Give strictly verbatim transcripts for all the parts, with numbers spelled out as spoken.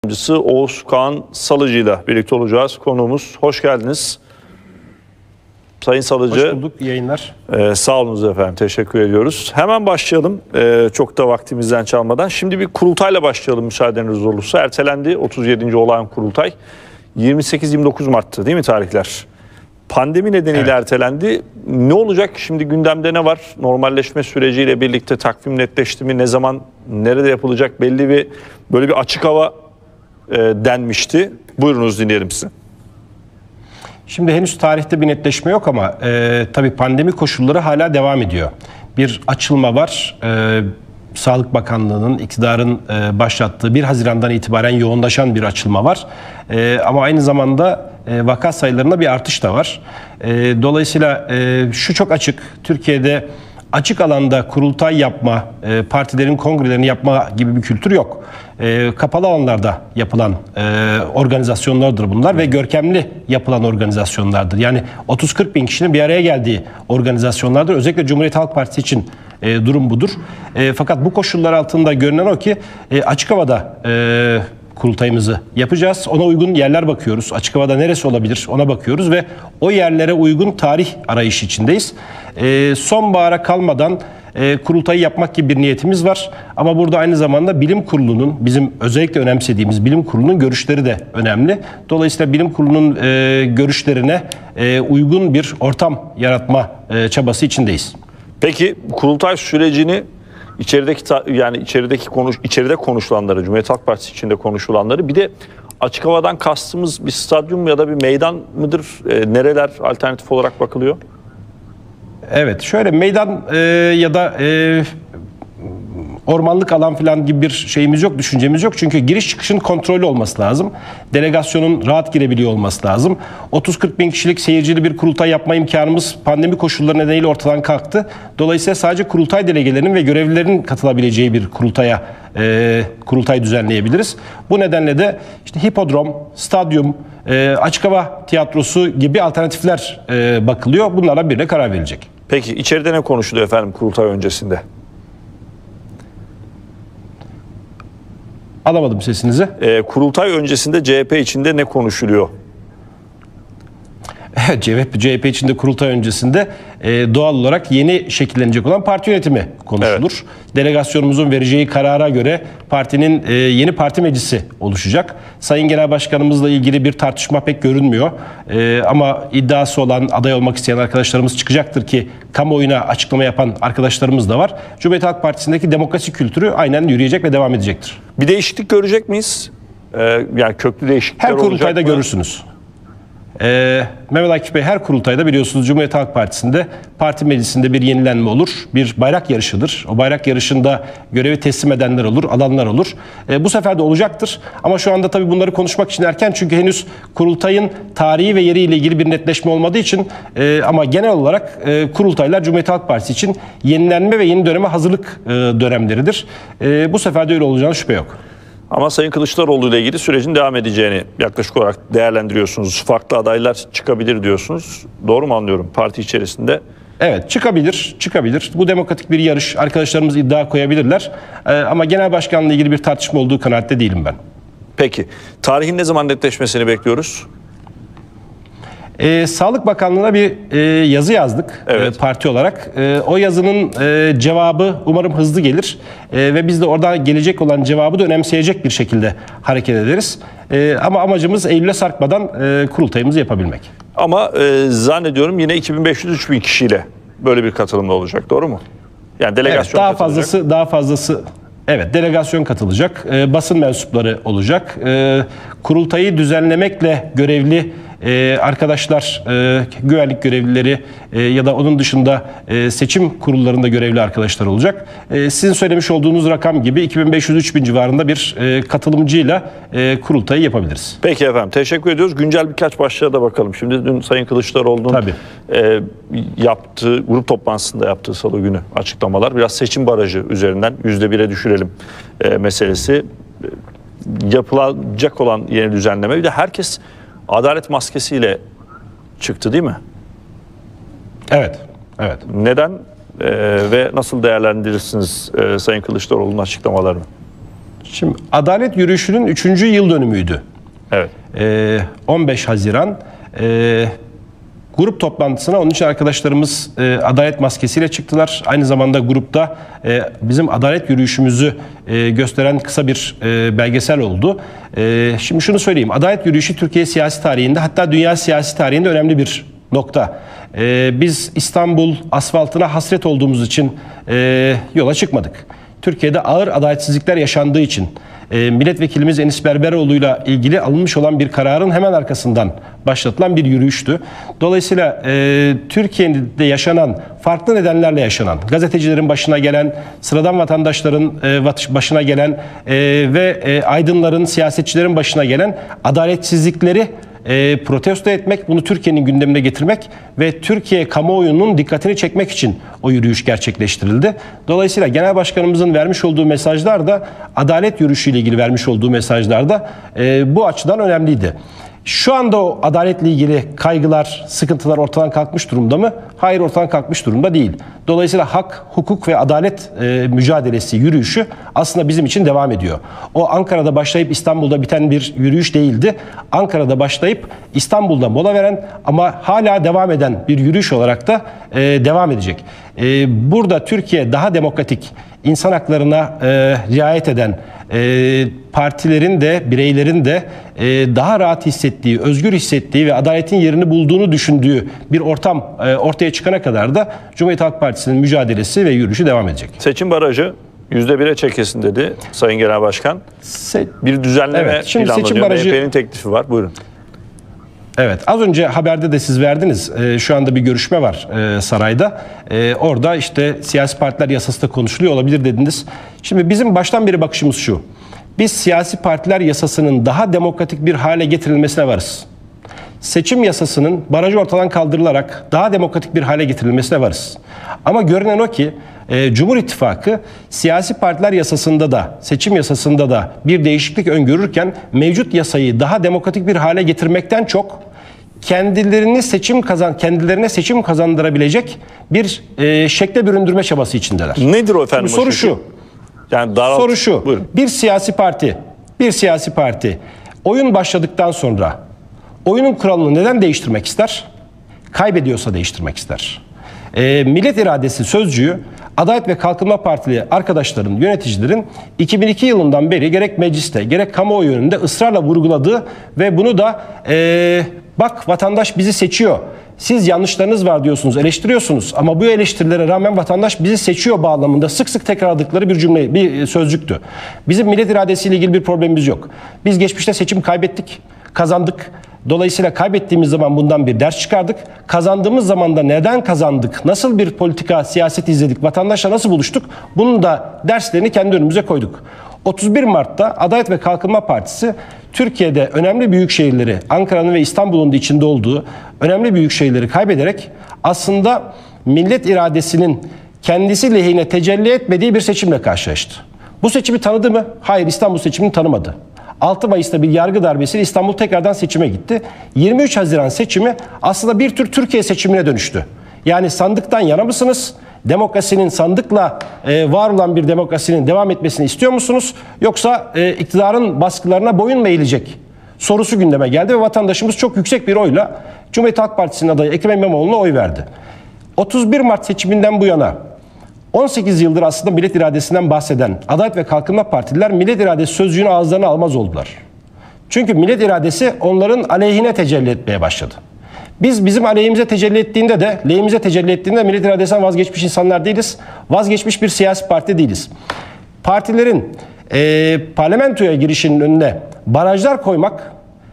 Oğuz Kağan Salıcı ile birlikte olacağız. Konuğumuz, hoş geldiniz. Sayın Salıcı. Hoş bulduk, iyi yayınlar. E, sağ olunuz efendim, teşekkür ediyoruz. Hemen başlayalım, e, çok da vaktimizden çalmadan. Şimdi bir kurultayla başlayalım müsaadeniz olursa. Ertelendi otuz yedinci olağan kurultay. yirmi sekiz yirmi dokuz Mart'tı değil mi tarihler? Pandemi nedeniyle evet. ertelendi. Ne olacak? Şimdi gündemde ne var? Normalleşme süreciyle birlikte takvim netleşti mi? Ne zaman, nerede yapılacak? Belli bir böyle bir açık hava e, denmişti. Buyurunuz, dinleyelim sizi. Şimdi henüz tarihte bir netleşme yok ama e, tabii pandemi koşulları hala devam ediyor. Bir açılma var. E, Sağlık Bakanlığı'nın, iktidarın e, başlattığı bir Haziran'dan itibaren yoğunlaşan bir açılma var. E, ama aynı zamanda e, vaka sayılarında bir artış da var. E, dolayısıyla e, şu çok açık. Türkiye'de açık alanda kurultay yapma, e, partilerin kongrelerini yapma gibi bir kültür yok. E, kapalı alanlarda yapılan e, organizasyonlardır bunlar ve görkemli yapılan organizasyonlardır. Yani otuz kırk bin kişinin bir araya geldiği organizasyonlardır. Özellikle Cumhuriyet Halk Partisi için e, durum budur. E, fakat bu koşullar altında görünen o ki e, açık havada e, kurultayımızı yapacağız. Ona uygun yerler bakıyoruz. Açık havada neresi olabilir ona bakıyoruz ve o yerlere uygun tarih arayışı içindeyiz. E, sonbahara kalmadan e, kurultayı yapmak gibi bir niyetimiz var. Ama burada aynı zamanda bilim kurulunun, bizim özellikle önemsediğimiz bilim kurulunun görüşleri de önemli. Dolayısıyla bilim kurulunun e, görüşlerine e, uygun bir ortam yaratma e, çabası içindeyiz. Peki kurultay sürecini İçerideki yani içerideki konuş içeride konuşulanları, Cumhuriyet Halk Partisi içinde konuşulanları, bir de açık havadan kastımız bir stadyum ya da bir meydan mıdır? E, nereler alternatif olarak bakılıyor? Evet, şöyle meydan e, ya da e, ormanlık alan falan gibi bir şeyimiz yok, düşüncemiz yok. Çünkü giriş çıkışın kontrollü olması lazım. Delegasyonun rahat girebiliyor olması lazım. otuz kırk bin kişilik seyircili bir kurultay yapma imkanımız pandemi koşulları nedeniyle ortadan kalktı. Dolayısıyla sadece kurultay delegelerinin ve görevlilerin katılabileceği bir kurultaya e, kurultay düzenleyebiliriz. Bu nedenle de işte hipodrom, stadyum, e, açık hava tiyatrosu gibi alternatifler e, bakılıyor. Bunlarla birine karar verilecek. Peki içeride ne konuşuluyor efendim kurultay öncesinde? Alamadım sesinizi. E, kurultay öncesinde C H P içinde ne konuşuluyor? C H P içinde kurultay öncesinde e, doğal olarak yeni şekillenecek olan parti yönetimi konuşulur. Evet. Delegasyonumuzun vereceği karara göre partinin e, yeni parti meclisi oluşacak. Sayın Genel Başkanımızla ilgili bir tartışma pek görünmüyor. E, ama iddiası olan, aday olmak isteyen arkadaşlarımız çıkacaktır ki kamuoyuna açıklama yapan arkadaşlarımız da var. Cumhuriyet Halk Partisi'ndeki demokrasi kültürü aynen yürüyecek ve devam edecektir. Bir değişiklik görecek miyiz? Ee, yani köklü değişiklikler olacak mı? Her kurultayda görürsünüz. Ee, Mehmet Akif Bey, her kurultayda biliyorsunuz Cumhuriyet Halk Partisi'nde parti meclisinde bir yenilenme olur. Bir bayrak yarışıdır. O bayrak yarışında görevi teslim edenler olur, alanlar olur. Ee, bu sefer de olacaktır. Ama şu anda tabii bunları konuşmak için erken. Çünkü henüz kurultayın tarihi ve yeriyle ilgili bir netleşme olmadığı için e, ama genel olarak e, kurultaylar Cumhuriyet Halk Partisi için yenilenme ve yeni döneme hazırlık e, dönemleridir. E, bu sefer de öyle olacağına şüphe yok. Ama Sayın Kılıçdaroğlu ile ilgili sürecin devam edeceğini yaklaşık olarak değerlendiriyorsunuz. Farklı adaylar çıkabilir diyorsunuz. Doğru mu anlıyorum parti içerisinde? Evet, çıkabilir, çıkabilir. Bu demokratik bir yarış. Arkadaşlarımız iddia koyabilirler. Ee, ama genel başkanla ilgili bir tartışma olduğu kanaatte değilim ben. Peki, tarihin ne zaman netleşmesini bekliyoruz? Ee, Sağlık Bakanlığı'na bir e, yazı yazdık evet. e, parti olarak. E, o yazının e, cevabı umarım hızlı gelir e, ve biz de oradan gelecek olan cevabı da önemseyecek bir şekilde hareket ederiz. E, ama amacımız Eylül'e sarkmadan e, kurultayımızı yapabilmek. Ama e, zannediyorum yine iki bin beş yüz üç bin kişiyle böyle bir katılımda olacak, doğru mu? Yani delegasyon evet, daha katılacak. fazlası, daha fazlası. Evet, delegasyon katılacak, e, basın mensupları olacak. E, kurultayı düzenlemekle görevli e, arkadaşlar, e, güvenlik görevlileri e, ya da onun dışında e, seçim kurullarında görevli arkadaşlar olacak. E, sizin söylemiş olduğunuz rakam gibi iki bin beş yüz üç bin civarında bir e, katılımcıyla e, kurultayı yapabiliriz. Peki efendim, teşekkür ediyoruz. Güncel birkaç başlığa da bakalım. Şimdi dün Sayın Kılıçdaroğlu'nun e, yaptığı, grup toplantısında yaptığı salı günü açıklamalar, biraz seçim barajı üzerinden yüzde bire düşürelim e, meselesi, e, yapılacak olan yeni düzenleme. Bir de herkes adalet maskesiyle çıktı değil mi? Evet, evet. Neden e, ve nasıl değerlendirirsiniz e, Sayın Kılıçdaroğlu'nun açıklamalarını? Şimdi Adalet Yürüyüşü'nün üçüncü yıl dönümüydü. Evet. Ee, on beş Haziran e, grup toplantısına onun için arkadaşlarımız e, adalet maskesiyle çıktılar. Aynı zamanda grupta e, bizim adalet yürüyüşümüzü e, gösteren kısa bir e, belgesel oldu. E, şimdi şunu söyleyeyim. Adalet yürüyüşü Türkiye siyasi tarihinde, hatta dünya siyasi tarihinde önemli bir nokta. E, biz İstanbul asfaltına hasret olduğumuz için e, yola çıkmadık. Türkiye'de ağır adaletsizlikler yaşandığı için e, milletvekilimiz Enis Berberoğlu'yla ilgili alınmış olan bir kararın hemen arkasından başlatılan bir yürüyüştü. Dolayısıyla e, Türkiye'de yaşanan, farklı nedenlerle yaşanan, gazetecilerin başına gelen, sıradan vatandaşların e, başına gelen e, ve e, aydınların, siyasetçilerin başına gelen adaletsizlikleri E, protesto etmek, bunu Türkiye'nin gündemine getirmek ve Türkiye kamuoyunun dikkatini çekmek için o yürüyüş gerçekleştirildi. Dolayısıyla Genel Başkanımızın vermiş olduğu mesajlar da adalet yürüyüşüyle ilgili vermiş olduğu mesajlar da e, bu açıdan önemliydi. Şu anda o adaletle ilgili kaygılar, sıkıntılar ortadan kalkmış durumda mı? Hayır, ortadan kalkmış durumda değil. Dolayısıyla hak, hukuk ve adalet e, mücadelesi, yürüyüşü aslında bizim için devam ediyor. O Ankara'da başlayıp İstanbul'da biten bir yürüyüş değildi. Ankara'da başlayıp İstanbul'da mola veren ama hala devam eden bir yürüyüş olarak da e, devam edecek. E, burada Türkiye daha demokratik, insan haklarına e, riayet eden, e, partilerin de, bireylerin de e, daha rahat hissettiği, özgür hissettiği ve adaletin yerini bulduğunu düşündüğü bir ortam e, ortaya çıkana kadar da Cumhuriyet Halk Partisi'nin mücadelesi ve yürüyüşü devam edecek. Seçim barajı yüzde bire çekilsin dedi Sayın Genel Başkan. Se Bir düzenleme evet, şimdi planlanıyor. seçim barajı... M H P'nin teklifi var. Buyurun. Evet, az önce haberde de siz verdiniz. Ee, şu anda bir görüşme var e, sarayda. E, orada işte siyasi partiler yasası da konuşuluyor olabilir dediniz. Şimdi bizim baştan beri bakışımız şu. Biz siyasi partiler yasasının daha demokratik bir hale getirilmesine varız. Seçim yasasının barajı ortadan kaldırılarak daha demokratik bir hale getirilmesine varız. Ama görünen o ki e, Cumhur İttifakı siyasi partiler yasasında da, seçim yasasında da bir değişiklik öngörürken mevcut yasayı daha demokratik bir hale getirmekten çok kendilerini seçim kazan kendilerine seçim kazandırabilecek bir e, şekle büründürme çabası içindeler. Nedir o efendim? Şimdi soru şu. Yani daralt... Soru şu. Buyurun. Bir siyasi parti, bir siyasi parti oyun başladıktan sonra oyunun kuralını neden değiştirmek ister? Kaybediyorsa değiştirmek ister. E, millet iradesi sözcüğü Adalet ve Kalkınma Partili arkadaşların, yöneticilerin iki bin iki yılından beri gerek mecliste gerek kamuoyu önünde ısrarla vurguladığı ve bunu da e, bak vatandaş bizi seçiyor, siz yanlışlarınız var diyorsunuz, eleştiriyorsunuz ama bu eleştirilere rağmen vatandaş bizi seçiyor bağlamında sık sık tekrarladıkları bir cümle, bir sözcüktü. Bizim millet iradesiyle ilgili bir problemimiz yok. Biz geçmişte seçim kaybettik, kazandık. Dolayısıyla kaybettiğimiz zaman bundan bir ders çıkardık. Kazandığımız zaman da neden kazandık, nasıl bir politika, siyaset izledik, vatandaşla nasıl buluştuk, bunun da derslerini kendi önümüze koyduk. otuz bir Mart'ta Adalet ve Kalkınma Partisi Türkiye'de önemli büyük şehirleri, Ankara'nın ve İstanbul'un da içinde olduğu önemli büyük şehirleri kaybederek aslında millet iradesinin kendisi lehine tecelli etmediği bir seçimle karşılaştı. Bu seçimi tanıdı mı? Hayır, İstanbul seçimini tanımadı. altı Mayıs'ta bir yargı darbesiyle İstanbul tekrardan seçime gitti. yirmi üç Haziran seçimi aslında bir tür Türkiye seçimine dönüştü. Yani sandıktan yana mısınız? Demokrasinin, sandıkla e, var olan bir demokrasinin devam etmesini istiyor musunuz? Yoksa e, iktidarın baskılarına boyun mu eğilecek sorusu gündeme geldi ve vatandaşımız çok yüksek bir oyla Cumhuriyet Halk Partisi'nin adayı Ekrem İmamoğlu'na oy verdi. otuz bir Mart seçiminden bu yana on sekiz yıldır aslında millet iradesinden bahseden Adalet ve Kalkınma Partililer millet iradesi sözcüğünü ağızlarına almaz oldular. Çünkü millet iradesi onların aleyhine tecelli etmeye başladı. Biz bizim aleyhimize tecelli ettiğinde de, lehimize tecelli ettiğinde millet iradesinden vazgeçmiş insanlar değiliz. Vazgeçmiş bir siyasi parti değiliz. Partilerin e, parlamentoya girişinin önüne barajlar koymak,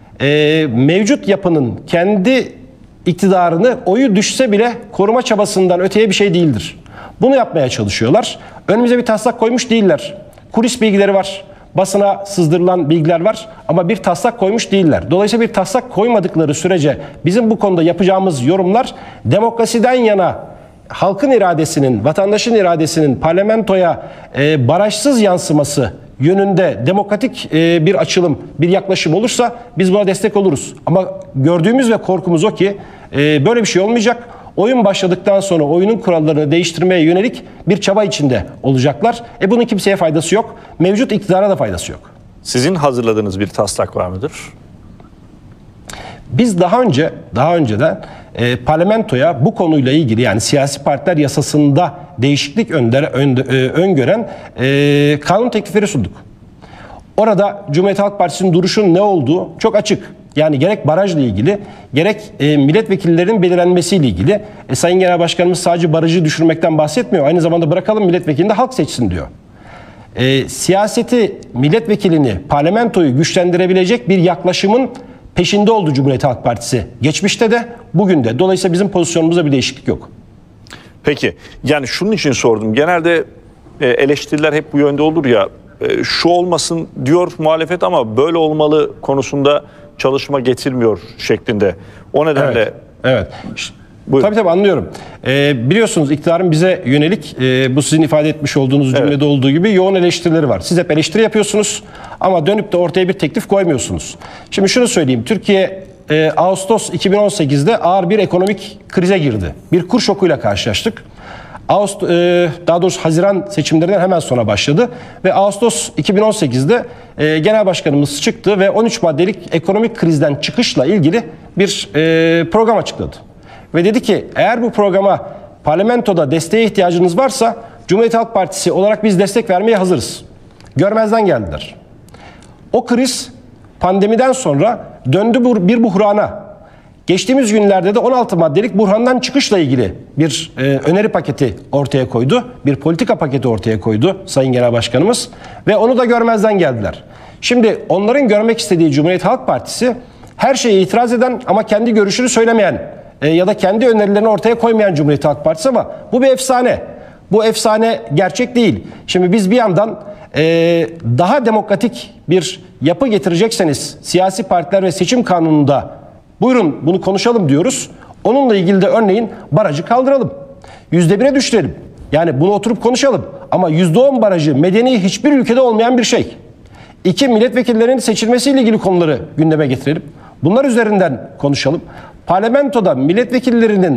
e, mevcut yapının kendi iktidarını oyu düşse bile koruma çabasından öteye bir şey değildir. Bunu yapmaya çalışıyorlar. Önümüze bir taslak koymuş değiller. Kulis bilgileri var. Basına sızdırılan bilgiler var ama bir taslak koymuş değiller. Dolayısıyla bir taslak koymadıkları sürece bizim bu konuda yapacağımız yorumlar demokrasiden yana halkın iradesinin, vatandaşın iradesinin parlamentoya e, barajsız yansıması yönünde demokratik e, bir açılım, bir yaklaşım olursa biz buna destek oluruz. Ama gördüğümüz ve korkumuz o ki e, böyle bir şey olmayacak. oyun başladıktan sonra oyunun kurallarını değiştirmeye yönelik bir çaba içinde olacaklar. E bunun kimseye faydası yok. Mevcut iktidara da faydası yok. Sizin hazırladığınız bir taslak var mıdır? Biz daha önce, daha önceden e, parlamentoya bu konuyla ilgili, yani siyasi partiler yasasında değişiklik önder, ön, e, öngören e, kanun teklifleri sunduk. Orada Cumhuriyet Halk Partisi'nin duruşunun ne olduğu çok açık. Yani gerek barajla ilgili, gerek e, milletvekillerinin belirlenmesiyle ilgili. E, Sayın Genel Başkanımız sadece barajı düşürmekten bahsetmiyor. Aynı zamanda bırakalım milletvekilini de halk seçsin diyor. E, siyaseti, milletvekilini, parlamentoyu güçlendirebilecek bir yaklaşımın peşinde oldu Cumhuriyet Halk Partisi. Geçmişte de, bugün de. Dolayısıyla bizim pozisyonumuzda bir değişiklik yok. Peki, yani şunun için sordum. Genelde e, eleştiriler hep bu yönde olur ya. E, şu olmasın diyor muhalefet ama böyle olmalı konusunda çalışma getirmiyor şeklinde. O nedenle... Evet, evet. Buyurun. Tabii tabii anlıyorum. Ee, biliyorsunuz iktidarın bize yönelik e, bu sizin ifade etmiş olduğunuz cümlede evet. olduğu gibi yoğun eleştirileri var. Siz hep eleştiri yapıyorsunuz ama dönüp de ortaya bir teklif koymuyorsunuz. Şimdi şunu söyleyeyim. Türkiye e, Ağustos iki bin on sekizde ağır bir ekonomik krize girdi. Bir kur şokuyla karşılaştık. Ağustos, e, daha doğrusu Haziran seçimlerinden hemen sonra başladı ve Ağustos iki bin on sekizde e, Genel Başkanımız çıktı ve on üç maddelik ekonomik krizden çıkışla ilgili bir e, program açıkladı. Ve dedi ki eğer bu programa parlamentoda desteğe ihtiyacınız varsa Cumhuriyet Halk Partisi olarak biz destek vermeye hazırız. Görmezden geldiler. O kriz pandemiden sonra döndü bir buhrana. Geçtiğimiz günlerde de on altı maddelik buhrandan çıkışla ilgili bir e, öneri paketi ortaya koydu. Bir politika paketi ortaya koydu Sayın Genel Başkanımız. Ve onu da görmezden geldiler. Şimdi onların görmek istediği Cumhuriyet Halk Partisi her şeye itiraz eden ama kendi görüşünü söylemeyen e, ya da kendi önerilerini ortaya koymayan Cumhuriyet Halk Partisi, ama bu bir efsane. Bu efsane gerçek değil. Şimdi biz bir yandan e, daha demokratik bir yapı getirecekseniz siyasi partiler ve seçim kanununda buyurun bunu konuşalım diyoruz. Onunla ilgili de örneğin barajı kaldıralım. Yüzde bire düşürelim. Yani bunu oturup konuşalım. Ama yüzde on barajı medeni hiçbir ülkede olmayan bir şey. İki, milletvekillerinin seçilmesiyle ilgili konuları gündeme getirelim. Bunlar üzerinden konuşalım. Parlamentoda milletvekillerinin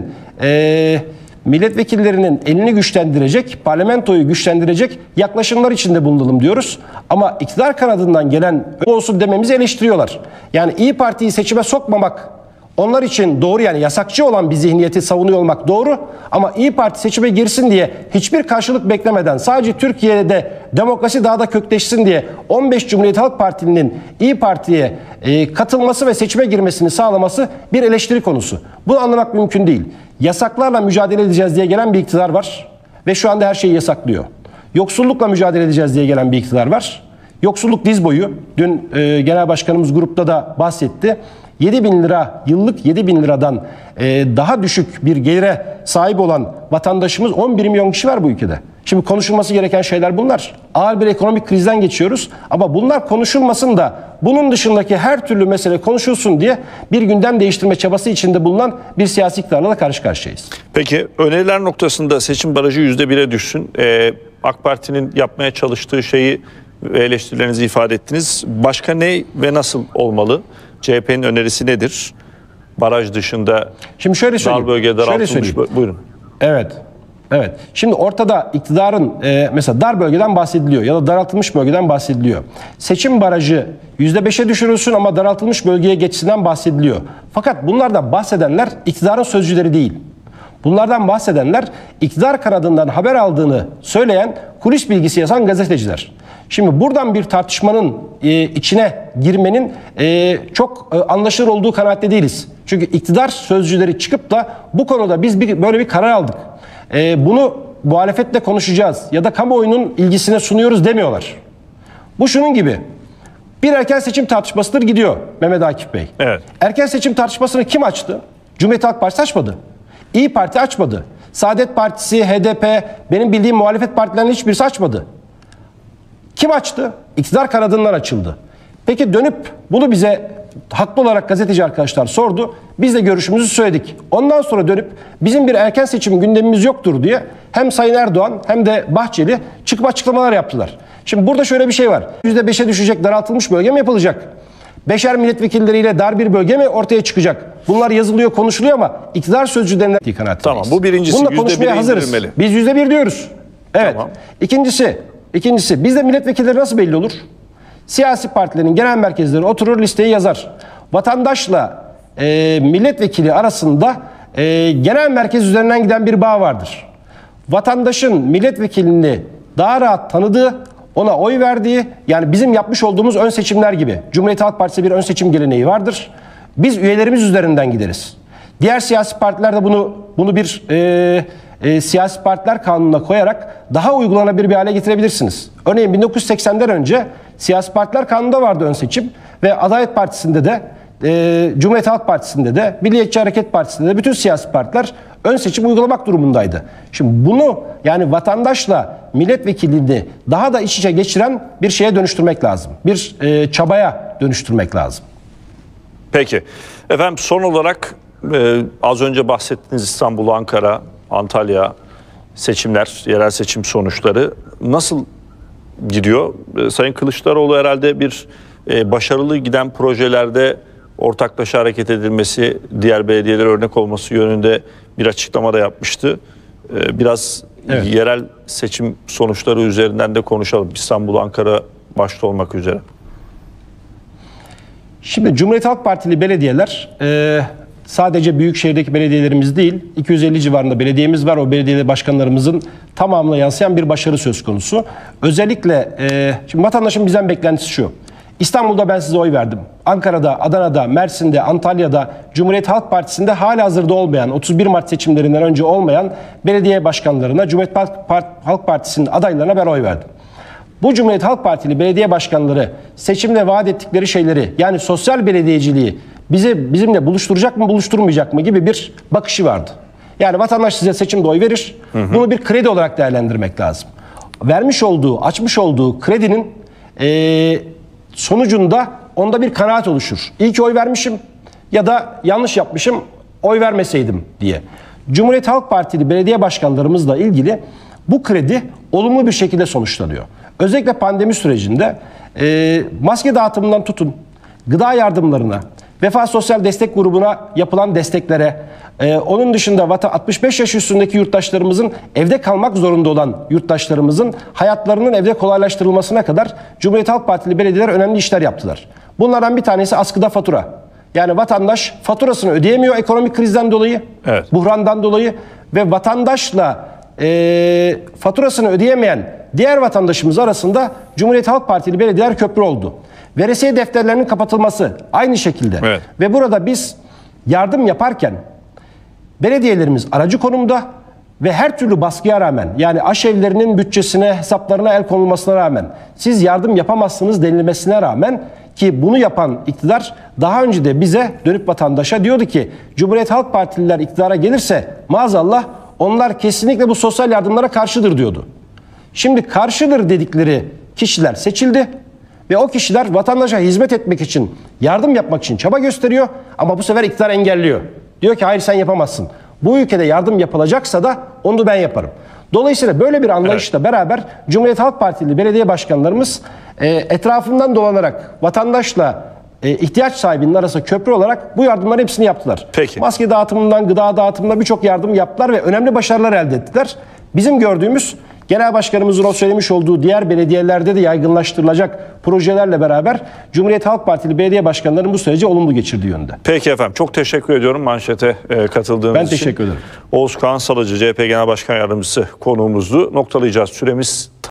e, milletvekillerinin elini güçlendirecek, parlamentoyu güçlendirecek yaklaşımlar içinde bulunalım diyoruz. Ama iktidar kanadından gelen olsun dememizi eleştiriyorlar. Yani İyi Parti'yi seçime sokmamak onlar için doğru, yani yasakçı olan bir zihniyeti savunuyor olmak doğru. Ama İyi Parti seçime girsin diye hiçbir karşılık beklemeden sadece Türkiye'de demokrasi daha da kökleşsin diye on beş Cumhuriyet Halk Partili'nin İyi Parti'ye e, katılması ve seçime girmesini sağlaması bir eleştiri konusu. Bunu anlamak mümkün değil. Yasaklarla mücadele edeceğiz diye gelen bir iktidar var ve şu anda her şeyi yasaklıyor. Yoksullukla mücadele edeceğiz diye gelen bir iktidar var. Yoksulluk diz boyu. Dün e, Genel Başkanımız grupta da bahsetti. yedi bin lira, yıllık yedi bin liradan e, daha düşük bir gelire sahip olan vatandaşımız on bir milyon kişi var bu ülkede. Şimdi konuşulması gereken şeyler bunlar. Ağır bir ekonomik krizden geçiyoruz ama bunlar konuşulmasın da bunun dışındaki her türlü mesele konuşulsun diye bir gündem değiştirme çabası içinde bulunan bir siyasi iktidarla da karşı karşıyayız. Peki öneriler noktasında seçim barajı yüzde bire düşsün. Ee, AK Parti'nin yapmaya çalıştığı şeyi ve eleştirilerinizi ifade ettiniz. Başka ne ve nasıl olmalı? C H P'nin önerisi nedir? Baraj dışında Şimdi şöyle söyleyeyim. dar bölge daraltılmış. Buyurun. Evet. Evet. Şimdi ortada iktidarın e, mesela dar bölgeden bahsediliyor ya da daraltılmış bölgeden bahsediliyor. Seçim barajı yüzde beşe düşürülsün ama daraltılmış bölgeye geçsinden bahsediliyor. Fakat bunlardan bahsedenler iktidarın sözcüleri değil. Bunlardan bahsedenler iktidar kanadından haber aldığını söyleyen, kulis bilgisi yazan gazeteciler. Şimdi buradan bir tartışmanın e, içine girmenin e, çok e, anlaşılır olduğu kanaatte değiliz. Çünkü iktidar sözcüleri çıkıp da bu konuda biz bir, böyle bir karar aldık. E, bunu muhalefetle konuşacağız ya da kamuoyunun ilgisine sunuyoruz demiyorlar. Bu şunun gibi. Bir erken seçim tartışmasıdır gidiyor Mehmet Akif Bey. Evet. Erken seçim tartışmasını kim açtı? Cumhuriyet Halk Partisi açmadı. İyi Parti açmadı. Saadet Partisi, H D P, benim bildiğim muhalefet partilerinin hiçbirisi açmadı. Kim açtı? İktidar kanadından açıldı. Peki dönüp bunu bize haklı olarak gazeteci arkadaşlar sordu. Biz de görüşümüzü söyledik. Ondan sonra dönüp bizim bir erken seçim gündemimiz yoktur diye hem Sayın Erdoğan hem de Bahçeli çıkıp açıklamalar yaptılar. Şimdi burada şöyle bir şey var. yüzde beşe düşecek daraltılmış bölge mi yapılacak? Beşer milletvekilleriyle dar bir bölge mi ortaya çıkacak? Bunlar yazılıyor, konuşuluyor ama iktidar sözcülerinden kanaatindeyiz. Tamam, bu birincisi. Bununla yüzde konuşmaya bire hazırız. indirilmeli. Biz yüzde bir diyoruz. Evet. Tamam. İkincisi, ikincisi bizde milletvekilleri nasıl belli olur? Siyasi partilerin genel merkezleri oturur, listeyi yazar. Vatandaşla e, milletvekili arasında e, genel merkez üzerinden giden bir bağ vardır. Vatandaşın milletvekilini daha rahat tanıdığı, ona oy verdiği, yani bizim yapmış olduğumuz ön seçimler gibi. Cumhuriyet Halk Partisi bir ön seçim geleneği vardır. Biz üyelerimiz üzerinden gideriz. Diğer siyasi partiler de bunu bunu bir e, e, siyasi partiler kanununa koyarak daha uygulanabilir bir hale getirebilirsiniz. Örneğin bin dokuz yüz seksenden önce siyasi partiler kanununda vardı ön seçim ve Adalet Partisi'nde de e, Cumhuriyet Halk Partisi'nde de Milliyetçi Hareket Partisi'nde de bütün siyasi partiler ön seçim uygulamak durumundaydı. Şimdi bunu, yani vatandaşla milletvekilliğini daha da iç içe geçiren bir şeye dönüştürmek lazım. Bir e, çabaya dönüştürmek lazım. Peki. Efendim son olarak e, az önce bahsettiğiniz İstanbul, Ankara, Antalya seçimler, yerel seçim sonuçları nasıl gidiyor? E, Sayın Kılıçdaroğlu herhalde bir e, başarılı giden projelerde ortaklaşa hareket edilmesi, diğer belediyelere örnek olması yönünde bir açıklama da yapmıştı. E, biraz Evet. yerel seçim sonuçları üzerinden de konuşalım. İstanbul, Ankara başta olmak üzere. Şimdi Cumhuriyet Halk Partili belediyeler e, sadece büyük şehirdeki belediyelerimiz değil, iki yüz elli civarında belediyemiz var. O belediye başkanlarımızın tamamına yansıyan bir başarı söz konusu. Özellikle e, şimdi vatandaşın bizden beklentisi şu: İstanbul'da ben size oy verdim. Ankara'da, Adana'da, Mersin'de, Antalya'da, Cumhuriyet Halk Partisi'nde halihazırda olmayan, otuz bir Mart seçimlerinden önce olmayan belediye başkanlarına, Cumhuriyet Halk Partisi'nin adaylarına ben oy verdim. Bu Cumhuriyet Halk Partili belediye başkanları seçimde vaat ettikleri şeyleri, yani sosyal belediyeciliği bizi bizimle buluşturacak mı, buluşturmayacak mı gibi bir bakışı vardı. Yani vatandaş size seçimde oy verir, hı hı. bunu bir kredi olarak değerlendirmek lazım. Vermiş olduğu, açmış olduğu kredinin e, sonucunda onda bir kanaat oluşur. İyi ki oy vermişim ya da yanlış yapmışım, oy vermeseydim diye. Cumhuriyet Halk Partili belediye başkanlarımızla ilgili bu kredi olumlu bir şekilde sonuçlanıyor. Özellikle pandemi sürecinde e, maske dağıtımından tutun, gıda yardımlarına, Vefa Sosyal Destek Grubu'na yapılan desteklere, e, onun dışında altmış beş yaş üstündeki yurttaşlarımızın, evde kalmak zorunda olan yurttaşlarımızın hayatlarının evde kolaylaştırılmasına kadar Cumhuriyet Halk Partili belediyeler önemli işler yaptılar. Bunlardan bir tanesi askıda fatura. Yani vatandaş faturasını ödeyemiyor ekonomik krizden dolayı, evet. buhrandan dolayı ve vatandaşla e, faturasını ödeyemeyen diğer vatandaşımız arasında Cumhuriyet Halk Partili belediyeler köprü oldu. Veresiye defterlerinin kapatılması aynı şekilde. Evet. Ve burada biz yardım yaparken belediyelerimiz aracı konumda ve her türlü baskıya rağmen, yani aşevlerinin bütçesine, hesaplarına el konulmasına rağmen, siz yardım yapamazsınız denilmesine rağmen, ki bunu yapan iktidar daha önce de bize dönüp vatandaşa diyordu ki Cumhuriyet Halk Partililer iktidara gelirse maazallah onlar kesinlikle bu sosyal yardımlara karşıdır diyordu. Şimdi karşıdır dedikleri kişiler seçildi ve o kişiler vatandaşa hizmet etmek için, yardım yapmak için çaba gösteriyor ama bu sefer iktidar engelliyor. Diyor ki hayır sen yapamazsın. Bu ülkede yardım yapılacaksa da onu ben yaparım. Dolayısıyla böyle bir anlayışla evet. beraber Cumhuriyet Halk Partili belediye başkanlarımız e, etrafından dolanarak vatandaşla e, ihtiyaç sahibinin arasında köprü olarak bu yardımların hepsini yaptılar. Peki. Maske dağıtımından gıda dağıtımına birçok yardım yaptılar ve önemli başarılar elde ettiler. Bizim gördüğümüz Genel Başkanımızın o söylemiş olduğu diğer belediyelerde de yaygınlaştırılacak projelerle beraber Cumhuriyet Halk Partili belediye başkanlarının bu süreci olumlu geçirdiği yönde. Peki efendim, çok teşekkür ediyorum manşete e, katıldığınız ben için. Ben teşekkür ederim. Oğuz Kağan Salıcı, C H P Genel Başkan Yardımcısı konuğumuzdu. Noktalayacağız. Süremiz